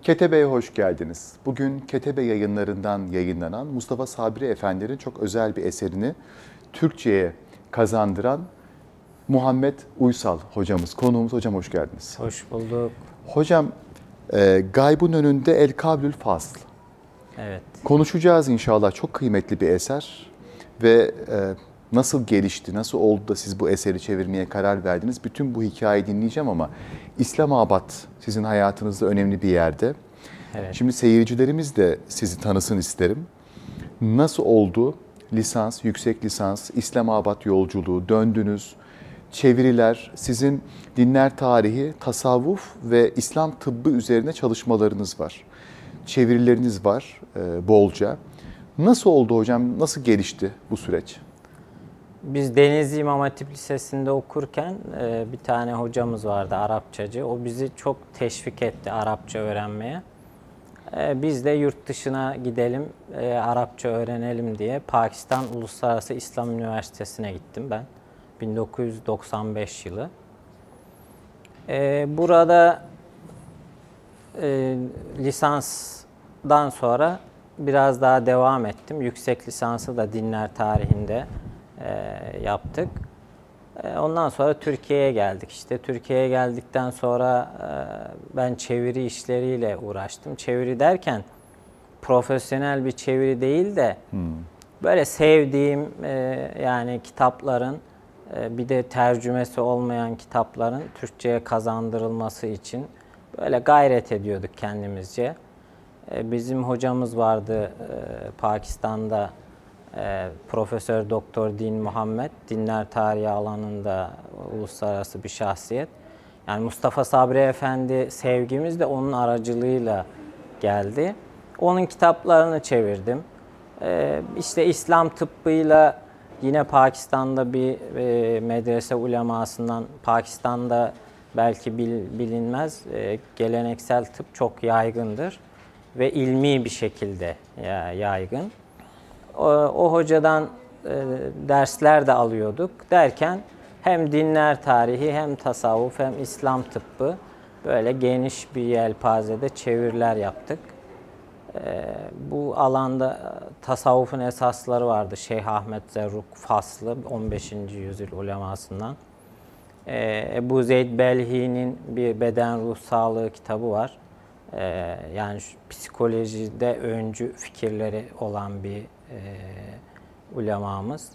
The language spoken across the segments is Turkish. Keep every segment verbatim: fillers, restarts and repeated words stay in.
Ketebe'ye hoş geldiniz. Bugün Ketebe yayınlarından yayınlanan Mustafa Sabri Efendi'nin çok özel bir eserini Türkçe'ye kazandıran Muhammed Uysal hocamız, konuğumuz. Hocam hoş geldiniz. Hoş bulduk. Hocam, e, Gaybın Önünde El Kablül Fasl. Evet. Konuşacağız inşallah. Çok kıymetli bir eser ve e, nasıl gelişti, nasıl oldu da siz bu eseri çevirmeye karar verdiniz? Bütün bu hikayeyi dinleyeceğim ama İslamabad sizin hayatınızda önemli bir yerde. Evet. Şimdi seyircilerimiz de sizi tanısın isterim. Nasıl oldu? Lisans, yüksek lisans, İslamabad yolculuğu, döndünüz, çeviriler, sizin dinler tarihi, tasavvuf ve İslam tıbbı üzerine çalışmalarınız var. Çevirileriniz var e, bolca. Nasıl oldu hocam? Nasıl gelişti bu süreç? Biz Denizli İmam Hatip Lisesi'nde okurken e, bir tane hocamız vardı, Arapçacı. O bizi çok teşvik etti Arapça öğrenmeye. E, biz de yurt dışına gidelim, e, Arapça öğrenelim diye Pakistan Uluslararası İslam Üniversitesi'ne gittim ben. bin dokuz yüz doksan beş yılı. E, burada e, lisansdan sonra biraz daha devam ettim. Yüksek lisansı da dinler tarihinde e, yaptık. E, ondan sonra Türkiye'ye geldik. İşte Türkiye'ye geldikten sonra e, ben çeviri işleriyle uğraştım. Çeviri derken profesyonel bir çeviri değil de hmm. böyle sevdiğim e, yani kitapların e, bir de tercümesi olmayan kitapların Türkçe'ye kazandırılması için böyle gayret ediyorduk kendimizce. Bizim hocamız vardı Pakistan'da, Profesör Doktor Din Muhammed, dinler tarihi alanında uluslararası bir şahsiyet. Yani Mustafa Sabri Efendi sevgimiz de onun aracılığıyla geldi. Onun kitaplarını çevirdim. İşte İslam tıbbıyla yine Pakistan'da bir medrese ulemasından, Pakistan'da belki bilinmez, geleneksel tıp çok yaygındır ve ilmi bir şekilde yaygın. O, o hocadan e, dersler de alıyorduk. Derken hem dinler tarihi hem tasavvuf hem İslam tıbbı böyle geniş bir yelpazede çeviriler yaptık. E, bu alanda tasavvufun esasları vardı. Şeyh Ahmet Zerruk Faslı on beşinci yüzyıl ulemasından. E, Ebu Zeyd Belhi'nin bir beden ruh sağlığı kitabı var. Ee, yani psikolojide öncü fikirleri olan bir e, ulemamız.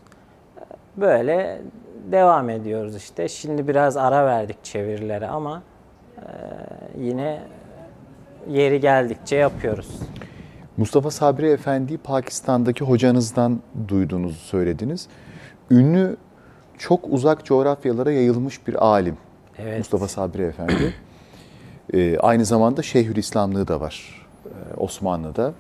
Böyle devam ediyoruz işte. Şimdi biraz ara verdik çevirilere ama e, yine yeri geldikçe yapıyoruz. Mustafa Sabri Efendi Pakistan'daki hocanızdan duyduğunuzu söylediniz. Ünlü, çok uzak coğrafyalara yayılmış bir alim. Evet. Mustafa Sabri Efendi. Ee, aynı zamanda Şeyhülislamlığı da var e, Osmanlı'da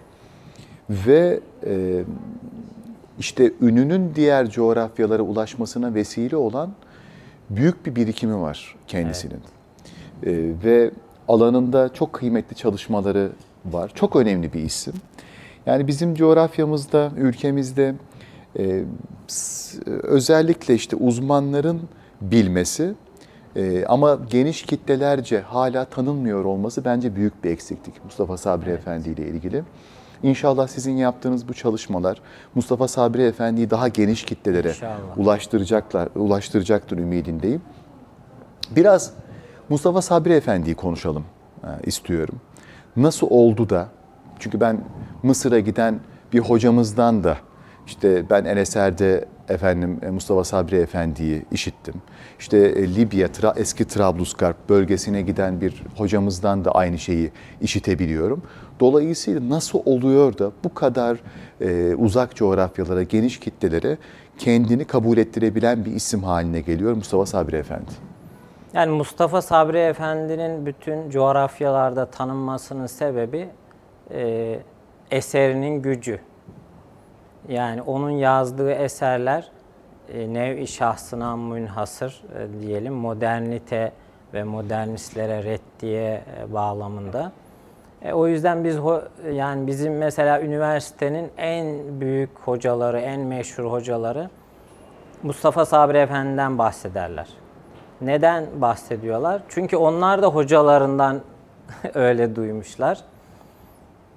ve e, işte ününün diğer coğrafyalara ulaşmasına vesile olan büyük bir birikimi var kendisinin. Evet. E, ve alanında çok kıymetli çalışmaları var. Çok önemli bir isim. Yani bizim coğrafyamızda, ülkemizde e, özellikle işte uzmanların bilmesi, Ee, ama geniş kitlelerce hala tanınmıyor olması bence büyük bir eksiklik Mustafa Sabri evet. Efendi ile ilgili. İnşallah sizin yaptığınız bu çalışmalar Mustafa Sabri Efendi'yi daha geniş kitlelere İnşallah. ulaştıracaklar, ulaştıracaktır ümidindeyim. Biraz Mustafa Sabri Efendi'yi konuşalım e, istiyorum. Nasıl oldu da, çünkü ben Mısır'a giden bir hocamızdan da İşte ben El Eser'de efendim Mustafa Sabri Efendi'yi işittim. İşte Libya, eski Trablusgarp bölgesine giden bir hocamızdan da aynı şeyi işitebiliyorum. Dolayısıyla nasıl oluyor da bu kadar e, uzak coğrafyalara, geniş kitlelere kendini kabul ettirebilen bir isim haline geliyor Mustafa Sabri Efendi? Yani Mustafa Sabri Efendi'nin bütün coğrafyalarda tanınmasının sebebi e, eserinin gücü. Yani onun yazdığı eserler e, nev-i şahsına münhasır e, diyelim, modernite ve modernistlere reddiye e, bağlamında. E, o yüzden biz yani bizim mesela üniversitenin en büyük hocaları, en meşhur hocaları Mustafa Sabri Efendi'den bahsederler. Neden bahsediyorlar? Çünkü onlar da hocalarından öyle duymuşlar.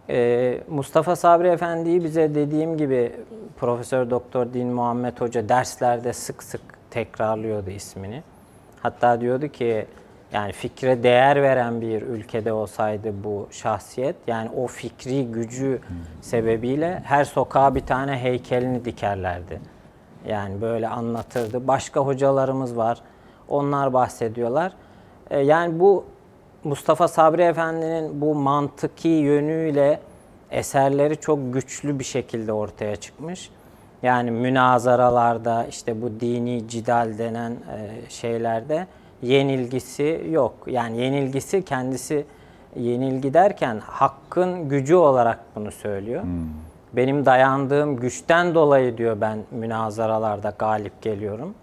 Ee, Mustafa Sabri Efendi'yi bize dediğim gibi Profesör Doktor Din Muhammed Hoca derslerde sık sık tekrarlıyordu ismini. Hatta diyordu ki yani fikre değer veren bir ülkede olsaydı bu şahsiyet, yani o fikri gücü sebebiyle her sokağa bir tane heykelini dikerlerdi. Yani böyle anlatırdı. Başka hocalarımız var. Onlar bahsediyorlar. Ee, yani bu Mustafa Sabri Efendi'nin bu mantıki yönüyle eserleri çok güçlü bir şekilde ortaya çıkmış. Yani münazaralarda, işte bu dini cidal denen şeylerde yenilgisi yok. Yani yenilgisi, kendisi yenilgi derken hakkın gücü olarak bunu söylüyor. Hmm. Benim dayandığım güçten dolayı diyor ben münazaralarda galip geliyorum.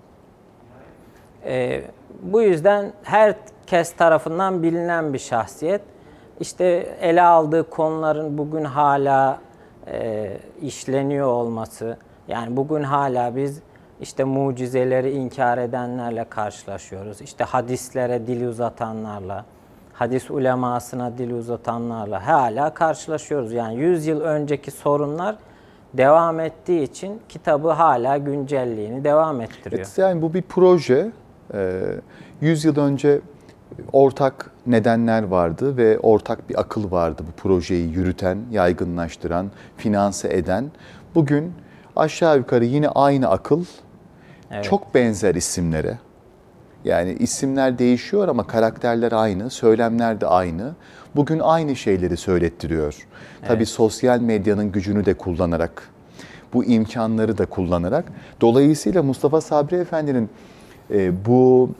Ee, bu yüzden herkes tarafından bilinen bir şahsiyet. İşte ele aldığı konuların bugün hala e, işleniyor olması, yani bugün hala biz işte mucizeleri inkar edenlerle karşılaşıyoruz. İşte hadislere dil uzatanlarla, hadis ulemasına dil uzatanlarla hala karşılaşıyoruz. Yani yüz yıl önceki sorunlar devam ettiği için kitabı hala güncelliğini devam ettiriyor. Evet, yani bu bir proje. yüz yıl önce ortak nedenler vardı ve ortak bir akıl vardı bu projeyi yürüten, yaygınlaştıran, finanse eden. Bugün aşağı yukarı yine aynı akıl, evet, çok benzer isimlere. Yani isimler değişiyor ama karakterler aynı, söylemler de aynı. Bugün aynı şeyleri söylettiriyor. Evet. Tabii sosyal medyanın gücünü de kullanarak, bu imkanları da kullanarak. Dolayısıyla Mustafa Sabri Efendi'nin e, bu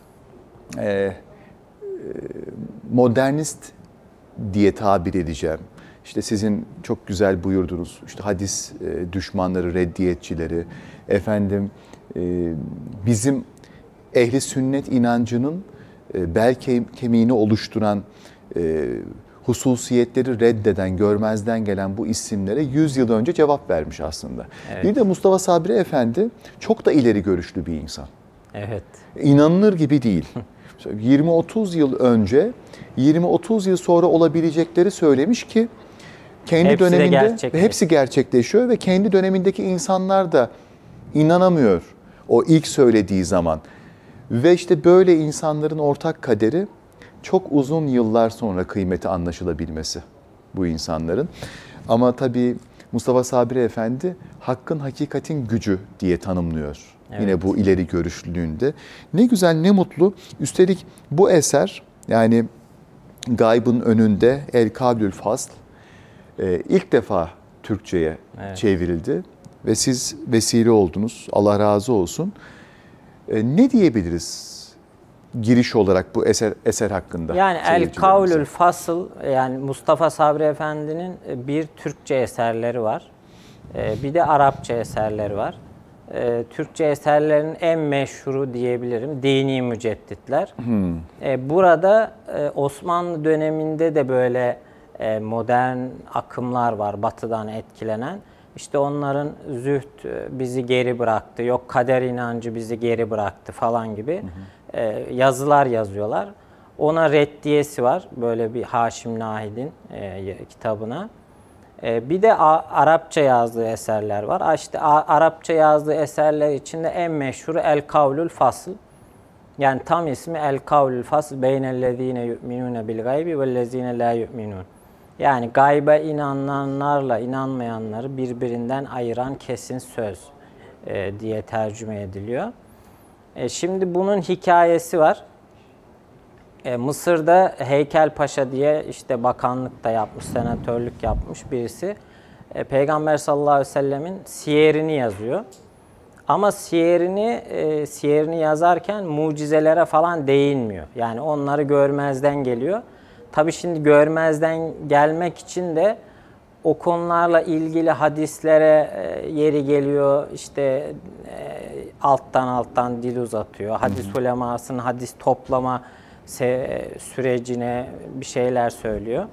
e, modernist diye tabir edeceğim. İşte sizin çok güzel buyurdunuz. İşte hadis e, düşmanları, reddiyetçileri, efendim e, bizim ehli sünnet inancının e, bel kemiğini oluşturan, e, hususiyetleri reddeden, görmezden gelen bu isimlere yüz yıl önce cevap vermiş aslında. Evet. Bir de Mustafa Sabri Efendi çok da ileri görüşlü bir insan. Evet. İnanılır gibi değil. yirmi otuz yıl önce, yirmi otuz yıl sonra olabilecekleri söylemiş ki kendi hepsi döneminde ve hepsi gerçekleşiyor ve kendi dönemindeki insanlar da inanamıyor o ilk söylediği zaman. Ve işte böyle insanların ortak kaderi çok uzun yıllar sonra kıymeti anlaşılabilmesi bu insanların. Ama tabii Mustafa Sabri Efendi hakkın, hakikatin gücü diye tanımlıyor. Evet. Yine bu ileri görüşlülüğünde. Ne güzel, ne mutlu. Üstelik bu eser, yani Gaybın Önünde El Kavlül Fasl, ilk defa Türkçe'ye, evet, çevrildi. Ve siz vesile oldunuz. Allah razı olsun. Ne diyebiliriz giriş olarak bu eser eser hakkında? Yani El Kavlül Fasl, yani Mustafa Sabri Efendi'nin bir Türkçe eserleri var. Bir de Arapça eserleri var. Türkçe eserlerin en meşhuru diyebilirim Dini Mücedditler. Hmm. Burada Osmanlı döneminde de böyle modern akımlar var, batıdan etkilenen. İşte onların zühd bizi geri bıraktı, yok kader inancı bizi geri bıraktı falan gibi hı hı. yazılar yazıyorlar. Ona reddiyesi var, böyle bir Haşim Nahid'in kitabına. Bir de Arapça yazdığı eserler var. İşte Arapça yazdığı eserler içinde en meşhuru El Kavlül Fasl. Yani tam ismi El Kavlül Fasl beynellezine yu'minune bil gaybi vellezine la yu'minun. Yani gayba inananlarla inanmayanları birbirinden ayıran kesin söz e, diye tercüme ediliyor. E, şimdi bunun hikayesi var. E, Mısır'da Heykelpaşa diye işte bakanlık da yapmış, senatörlük yapmış birisi. E, Peygamber sallallahu aleyhi ve sellemin siyerini yazıyor. Ama siyerini, e, siyerini yazarken mucizelere falan değinmiyor. Yani onları görmezden geliyor. Tabii şimdi görmezden gelmek için de o konularla ilgili hadislere yeri geliyor, işte alttan alttan dil uzatıyor. Hadis hı hı. ulemasının hadis toplama sürecine bir şeyler söylüyor.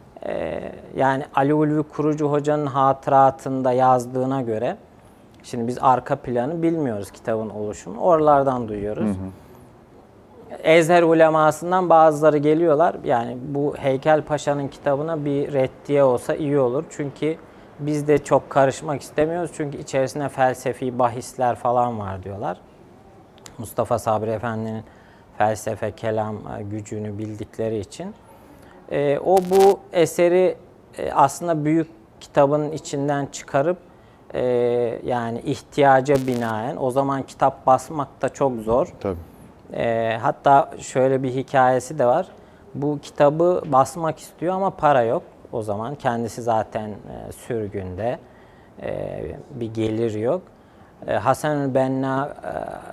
Yani Ali Ulvi Kurucu Hoca'nın hatıratında yazdığına göre, şimdi biz arka planı bilmiyoruz kitabın oluşumu, oralardan duyuyoruz. Hı hı. Ezher ulemasından bazıları geliyorlar. Yani bu Heykelpaşa'nın kitabına bir reddiye olsa iyi olur. Çünkü biz de çok karışmak istemiyoruz. Çünkü içerisinde felsefi bahisler falan var diyorlar. Mustafa Sabri Efendi'nin felsefe, kelam gücünü bildikleri için. E, o bu eseri e, aslında büyük kitabın içinden çıkarıp e, yani ihtiyaca binaen, o zaman kitap basmak da çok zor. Tabii. E, hatta şöyle bir hikayesi de var. Bu kitabı basmak istiyor ama para yok. O zaman kendisi zaten e, sürgünde, e, bir gelir yok. E, Hasan-ül Benna e,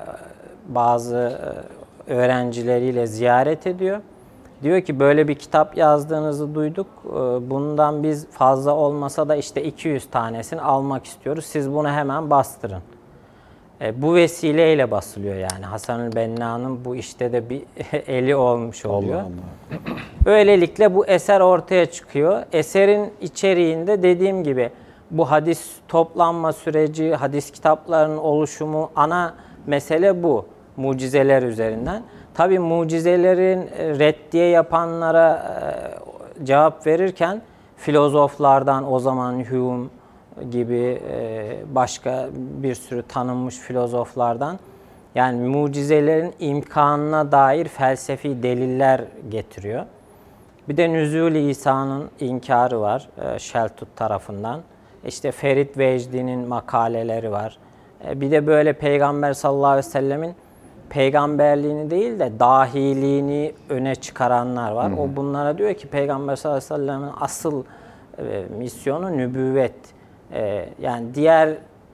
bazı e, öğrencileriyle ziyaret ediyor. Diyor ki böyle bir kitap yazdığınızı duyduk. E, bundan biz fazla olmasa da işte iki yüz tanesini almak istiyoruz. Siz bunu hemen bastırın. E, bu vesileyle basılıyor yani. Hasan-ül Benna'nın bu işte de bir eli olmuş oluyor. Allah Allah. Böylelikle bu eser ortaya çıkıyor. Eserin içeriğinde dediğim gibi bu hadis toplanma süreci, hadis kitaplarının oluşumu, ana mesele bu. Mucizeler üzerinden. Tabii mucizelerin reddiye yapanlara cevap verirken filozoflardan, o zaman Hume gibi başka bir sürü tanınmış filozoflardan, yani mucizelerin imkanına dair felsefi deliller getiriyor. Bir de Nüzul-i İsa'nın inkarı var Şeltut tarafından. İşte Ferit Vecdi'nin makaleleri var. Bir de böyle Peygamber sallallahu aleyhi ve sellemin peygamberliğini değil de dahiliğini öne çıkaranlar var. Hı hı. O bunlara diyor ki Peygamber sallallahu aleyhi ve sellemin asıl e, misyonu nübüvvet. E, yani diğer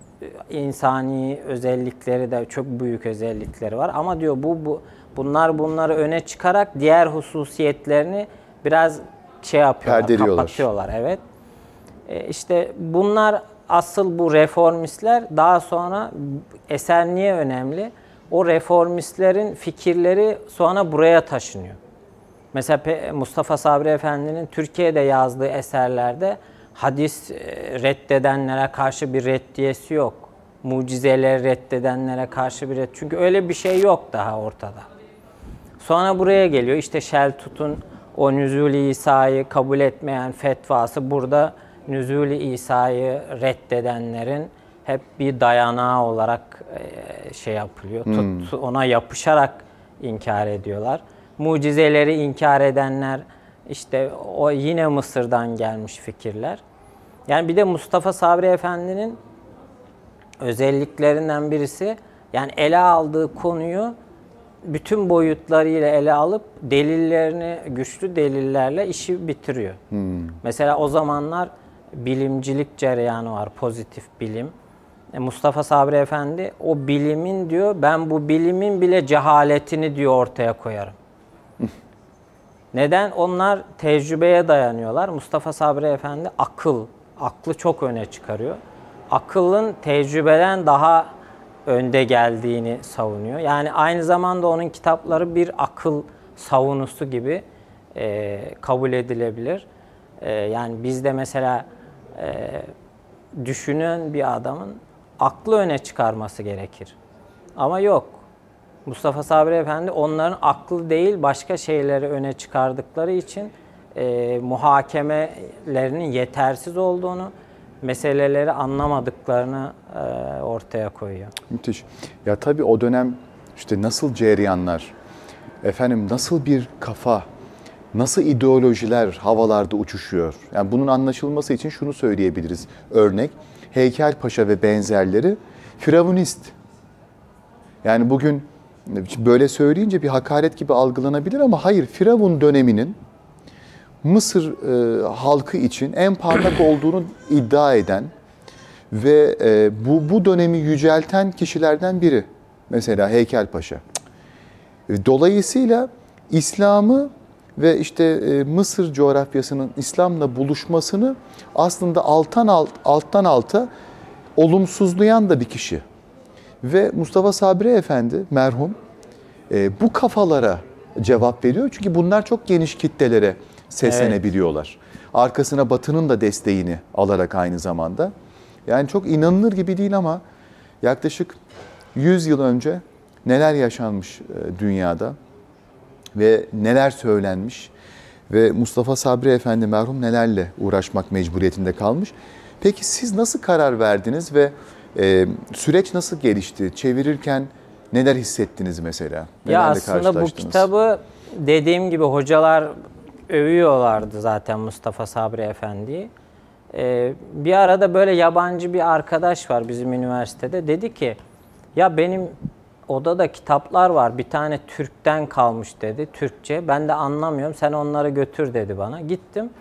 insani özellikleri de çok büyük özellikleri var. Ama diyor bu, bu bunlar bunları öne çıkarak diğer hususiyetlerini biraz şey yapıyorlar, kapatıyorlar. Evet. E, işte bunlar asıl bu reformistler. Daha sonra eser niye önemli? O reformistlerin fikirleri sonra buraya taşınıyor. Mesela Mustafa Sabri Efendi'nin Türkiye'de yazdığı eserlerde hadis reddedenlere karşı bir reddiyesi yok. Mucizeleri reddedenlere karşı bir red. Çünkü öyle bir şey yok daha ortada. Sonra buraya geliyor. İşte Şeltut'un o Nüzul-i İsa'yı kabul etmeyen fetvası, burada Nüzul-i İsa'yı reddedenlerin hep bir dayanağı olarak şey yapılıyor. Hmm. Tut, ona yapışarak inkar ediyorlar. Mucizeleri inkar edenler işte o yine Mısır'dan gelmiş fikirler. Yani bir de Mustafa Sabri Efendi'nin özelliklerinden birisi, yani ele aldığı konuyu bütün boyutlarıyla ele alıp delillerini, güçlü delillerle işi bitiriyor. Hmm. Mesela o zamanlar bilimcilik cereyanı var, pozitif bilim. Mustafa Sabri Efendi o bilimin diyor, ben bu bilimin bile cehaletini diyor ortaya koyarım. Neden? Onlar tecrübeye dayanıyorlar. Mustafa Sabri Efendi akıl, aklı çok öne çıkarıyor. Akılın tecrübeden daha önde geldiğini savunuyor. Yani aynı zamanda onun kitapları bir akıl savunusu gibi e, kabul edilebilir. E, yani bizde mesela e, düşünen bir adamın aklı öne çıkarması gerekir. Ama yok. Mustafa Sabri Efendi onların aklı değil başka şeyleri öne çıkardıkları için e, muhakemelerinin yetersiz olduğunu, meseleleri anlamadıklarını e, ortaya koyuyor. Müthiş. Ya tabii o dönem işte nasıl cereyanlar, efendim nasıl bir kafa, nasıl ideolojiler havalarda uçuşuyor. Yani bunun anlaşılması için şunu söyleyebiliriz. Örnek, Heykelpaşa ve benzerleri firavunist. Yani bugün böyle söyleyince bir hakaret gibi algılanabilir ama hayır, Firavun döneminin Mısır e, halkı için en parlak olduğunu iddia eden ve e, bu, bu dönemi yücelten kişilerden biri. Mesela Heykelpaşa. Dolayısıyla İslam'ı ve işte e, Mısır coğrafyasının İslam'la buluşmasını aslında alttan alt, alttan alta olumsuzlayan da bir kişi. Ve Mustafa Sabri Efendi merhum e, bu kafalara cevap veriyor. Çünkü bunlar çok geniş kitlelere seslenebiliyorlar. Evet. Arkasına Batı'nın da desteğini alarak aynı zamanda. Yani çok inanılır gibi değil ama yaklaşık yüz yıl önce neler yaşanmış dünyada. ve neler söylenmiş ve Mustafa Sabri Efendi merhum nelerle uğraşmak mecburiyetinde kalmış. Peki siz nasıl karar verdiniz ve e, süreç nasıl gelişti? Çevirirken neler hissettiniz mesela? Ya Nelerle aslında bu karşılaştınız? kitabı dediğim gibi hocalar övüyorlardı zaten Mustafa Sabri Efendi'yi. Ee, bir arada böyle yabancı bir arkadaş var bizim üniversitede. Dedi ki ya benim odada kitaplar var, bir tane Türk'ten kalmış dedi, Türkçe. Ben de anlamıyorum, sen onları götür dedi bana. Gittim.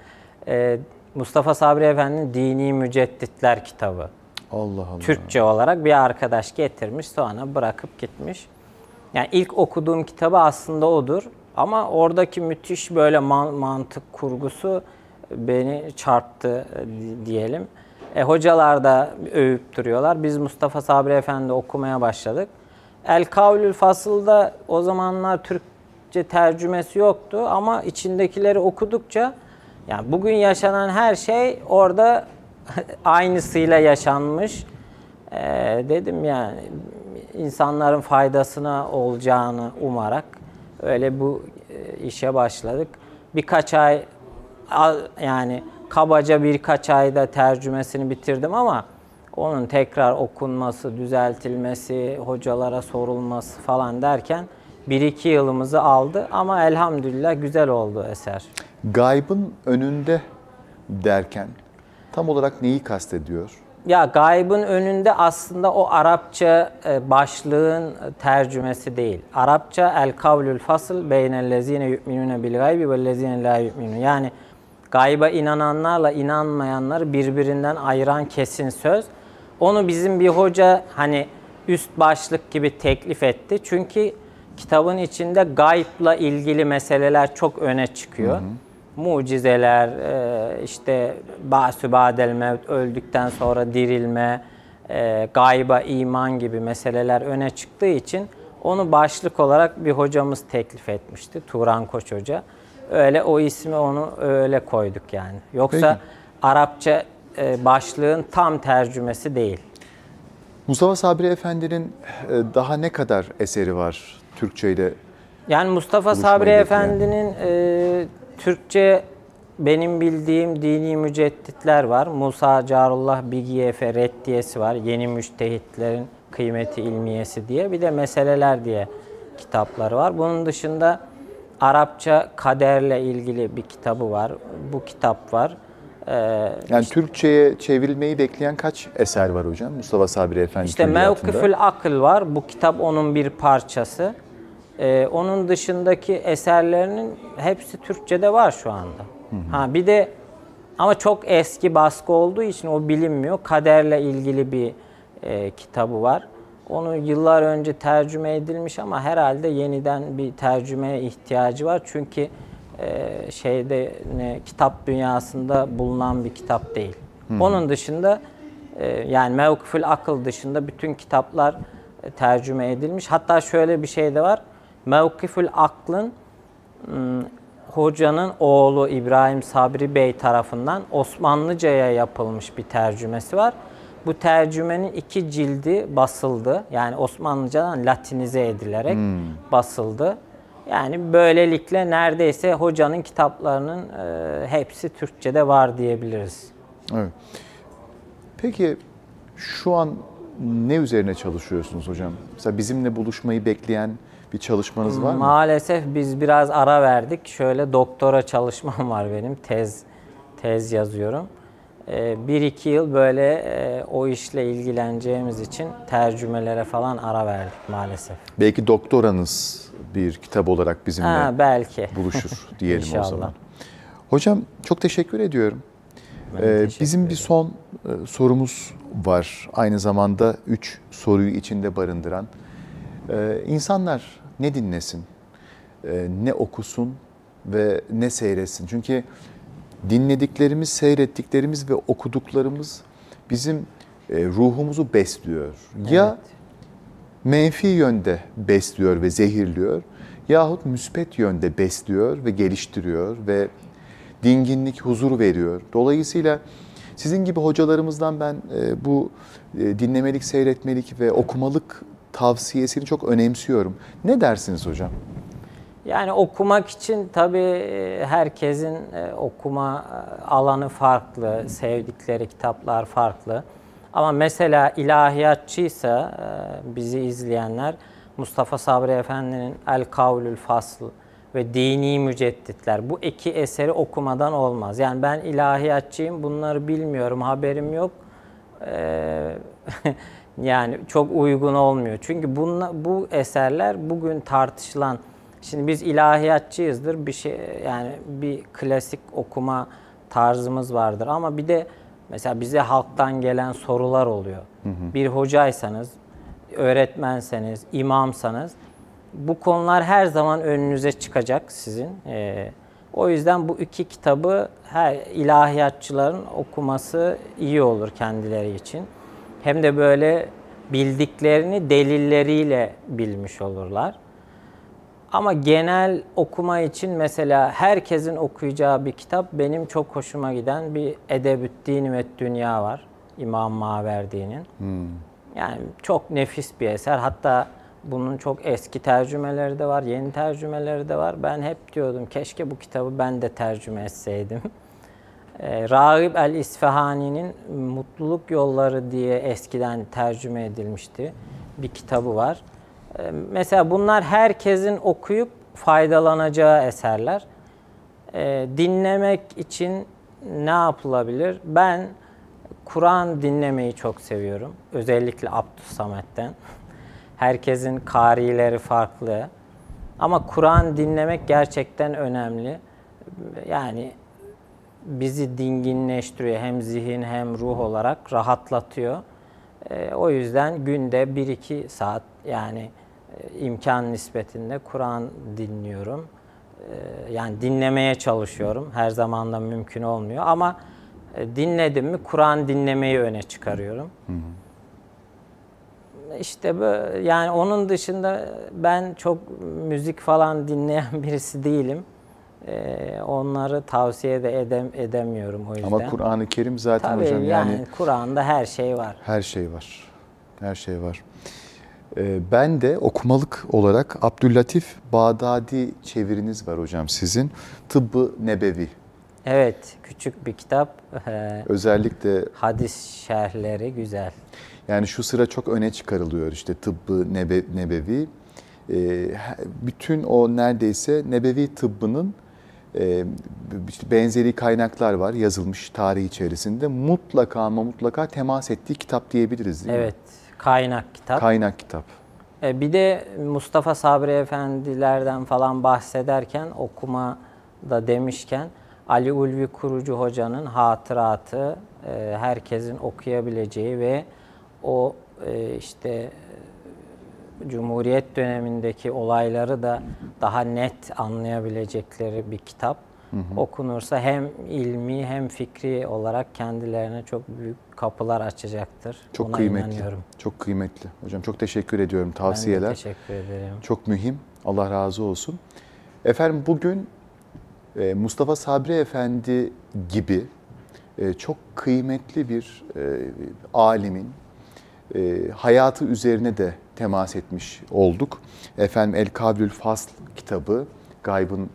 Ee, Mustafa Sabri Efendi'nin Dini Mücedditler kitabı. Allah Allah. Türkçe olarak bir arkadaş getirmiş, sonra bırakıp gitmiş. Yani ilk okuduğum kitabı aslında odur. Ama oradaki müthiş böyle man mantık kurgusu beni çarptı diyelim. E, hocalar da övüp duruyorlar. Biz Mustafa Sabri Efendi okumaya başladık. El Kavlül Fasıl'da o zamanlar Türkçe tercümesi yoktu ama içindekileri okudukça yani bugün yaşanan her şey orada aynısıyla yaşanmış. E, dedim yani insanların faydasına olacağını umarak öyle bu işe başladık. Birkaç ay yani kabaca birkaç ayda tercümesini bitirdim ama onun tekrar okunması, düzeltilmesi, hocalara sorulması falan derken bir iki yılımızı aldı ama elhamdülillah güzel oldu eser. Gaybın önünde derken tam olarak neyi kastediyor? Ya gaybın önünde aslında o Arapça başlığın tercümesi değil. Arapça el kavlül fasıl beynellezine yu'minune bil gaybi vellezine la yu'minun. Yani gayba inananlarla inanmayanları birbirinden ayıran kesin söz. Onu bizim bir hoca hani üst başlık gibi teklif etti. Çünkü kitabın içinde gaybla ilgili meseleler çok öne çıkıyor. Hı hı. Mucizeler, işte ba'sü ba'del mevt, öldükten sonra dirilme, gayba iman gibi meseleler öne çıktığı için onu başlık olarak bir hocamız teklif etmişti. Turan Koç Hoca. Öyle o ismi onu öyle koyduk yani. Yoksa peki, Arapça başlığın tam tercümesi değil. Mustafa Sabri Efendi'nin daha ne kadar eseri var Türkçe ile? Yani Mustafa Sabri Efendi'nin e, Türkçe benim bildiğim Dini Mücedditler var. Musa Carullah Bigiyefe Reddiyesi var. Yeni Müçtehitlerin Kıymeti İlmiyesi diye. Bir de Meseleler diye kitapları var. Bunun dışında Arapça kaderle ilgili bir kitabı var. Bu kitap var. Ee, yani işte, Türkçe'ye çevrilmeyi bekleyen kaç eser var hocam Mustafa Sabri Efendi İşte Mevkifül Akıl var. Bu kitap onun bir parçası. Ee, onun dışındaki eserlerinin hepsi Türkçe'de var şu anda. Hı hı. Ha bir de ama çok eski baskı olduğu için o bilinmiyor. Kaderle ilgili bir e, kitabı var. Onu yıllar önce tercüme edilmiş ama herhalde yeniden bir tercümeye ihtiyacı var. Çünkü e, şeyde ne, kitap dünyasında bulunan bir kitap değil. Hmm. Onun dışında e, yani Mevkifül Akıl dışında bütün kitaplar e, tercüme edilmiş. Hatta şöyle bir şey de var. Mevkifül Akl'ın m, hocanın oğlu İbrahim Sabri Bey tarafından Osmanlıca'ya yapılmış bir tercümesi var. Bu tercümenin iki cildi basıldı. Yani Osmanlıcadan Latinize edilerek hmm. basıldı. Yani böylelikle neredeyse hocanın kitaplarının e, hepsi Türkçe'de var diyebiliriz. Evet. Peki şu an ne üzerine çalışıyorsunuz hocam? Mesela bizimle buluşmayı bekleyen bir çalışmanız var mı? Maalesef biz biraz ara verdik. Şöyle doktora çalışmam var benim. Tez tez yazıyorum. Bir iki yıl böyle o işle ilgileneceğimiz için tercümelere falan ara verdik maalesef. Belki doktoranız bir kitap olarak bizimle ha, belki. buluşur diyelim İnşallah. o zaman. Hocam çok teşekkür ediyorum. Ee, teşekkür bizim ederim. Bir son e, sorumuz var. Aynı zamanda üç soruyu içinde barındıran. Ee, insanlar ne dinlesin, e, ne okusun ve ne seyretsin? Çünkü dinlediklerimiz, seyrettiklerimiz ve okuduklarımız bizim e, ruhumuzu besliyor. Evet. Ya menfi yönde besliyor ve zehirliyor yahut müspet yönde besliyor ve geliştiriyor ve dinginlik, huzur veriyor. Dolayısıyla sizin gibi hocalarımızdan ben e, bu e, dinlemelik, seyretmelik ve okumalık tavsiyesini çok önemsiyorum. Ne dersiniz hocam? Yani okumak için tabii herkesin okuma alanı farklı, sevdikleri kitaplar farklı. Ama mesela ilahiyatçıysa bizi izleyenler Mustafa Sabri Efendi'nin El Kavlül Fasl ve Dini Mücedditler, bu iki eseri okumadan olmaz. Yani ben ilahiyatçıyım, bunları bilmiyorum, haberim yok. Ee, yani çok uygun olmuyor. Çünkü bunla, bu eserler bugün tartışılan, şimdi biz ilahiyatçıyızdır, bir şey yani bir klasik okuma tarzımız vardır ama bir de mesela bize halktan gelen sorular oluyor. Hı hı. Bir hocaysanız, öğretmenseniz, imamsanız bu konular her zaman önünüze çıkacak sizin. Ee, o yüzden bu iki kitabı her ilahiyatçıların okuması iyi olur kendileri için. Hem de böyle bildiklerini delilleriyle bilmiş olurlar. Ama genel okuma için mesela herkesin okuyacağı bir kitap, benim çok hoşuma giden bir Edebü'd-Din ve Dünya var. İmam Maverdi'nin. Hmm. Yani çok nefis bir eser. Hatta bunun çok eski tercümeleri de var, yeni tercümeleri de var. Ben hep diyordum keşke bu kitabı ben de tercüme etseydim. E, Rağib el-İsfahani'nin Mutluluk Yolları diye eskiden tercüme edilmişti. Bir kitabı var. E, mesela bunlar herkesin okuyup faydalanacağı eserler. E, dinlemek için ne yapılabilir? Ben Kur'an dinlemeyi çok seviyorum. Özellikle Abdüssamet'ten. Herkesin karileri farklı. Ama Kur'an dinlemek gerçekten önemli. Yani bizi dinginleştiriyor. Hem zihin hem ruh olarak rahatlatıyor. E, o yüzden günde bir iki saat yani e, imkan nispetinde Kur'an dinliyorum. E, yani dinlemeye çalışıyorum. Her zaman da mümkün olmuyor ama e, dinledim mi Kur'an dinlemeyi öne çıkarıyorum. Hı hı. İşte böyle, yani onun dışında ben çok müzik falan dinleyen birisi değilim. Ee, onları tavsiye de edem, edemiyorum o yüzden. Ama Kur'an-ı Kerim zaten tabii hocam yani, yani Kur'an'da her şey var. Her şey var. Her şey var. Ee, ben de okumalık olarak Abdüllatif Bağdadi çeviriniz var hocam sizin. Tıbb-ı Nebevi. Evet, küçük bir kitap. Özellikle hadis şerhleri güzel. Yani şu sıra çok öne çıkarılıyor işte Tıbb-ı Nebe, Nebevi. Ee, bütün o neredeyse Nebevi tıbbının e, işte benzeri kaynaklar var yazılmış tarih içerisinde. Mutlaka ama mutlaka temas ettiği kitap diyebiliriz değil evet, mi? Evet, kaynak kitap. Kaynak kitap. E, bir de Mustafa Sabri Efendilerden falan bahsederken, okuma da demişken, Ali Ulvi Kurucu Hoca'nın hatıratı e, herkesin okuyabileceği ve o e, işte Cumhuriyet dönemindeki olayları da daha net anlayabilecekleri bir kitap. Hı hı. Okunursa hem ilmi hem fikri olarak kendilerine çok büyük kapılar açacaktır. Çok Ona kıymetli. inanıyorum. Çok kıymetli. Hocam çok teşekkür ediyorum tavsiyeler. Ben de teşekkür ederim. Çok mühim. Allah razı olsun. Efendim bugün Mustafa Sabri Efendi gibi çok kıymetli bir alimin hayatı üzerine de temas etmiş olduk. Efendim El Kavlül Fasl kitabı Gaybın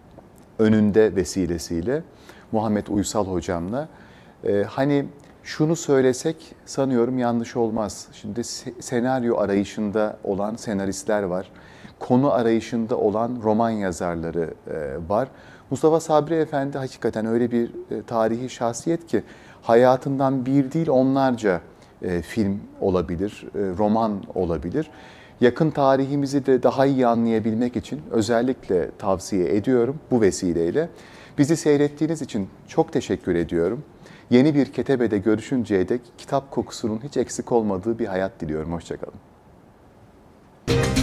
Önünde vesilesiyle Muhammed Uysal hocamla. Hani şunu söylesek sanıyorum yanlış olmaz. Şimdi senaryo arayışında olan senaristler var. Konu arayışında olan roman yazarları var. Mustafa Sabri Efendi hakikaten öyle bir tarihi şahsiyet ki hayatından bir değil onlarca film olabilir, roman olabilir. Yakın tarihimizi de daha iyi anlayabilmek için özellikle tavsiye ediyorum bu vesileyle. Bizi seyrettiğiniz için çok teşekkür ediyorum. Yeni bir ketebede görüşünceye dek kitap kokusunun hiç eksik olmadığı bir hayat diliyorum. Hoşça kalın.